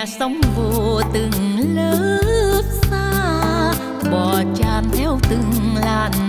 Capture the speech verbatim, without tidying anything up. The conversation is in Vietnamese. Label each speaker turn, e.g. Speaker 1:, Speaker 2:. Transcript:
Speaker 1: nghe sóng vô từng lớp xa, bò tràn theo từng làn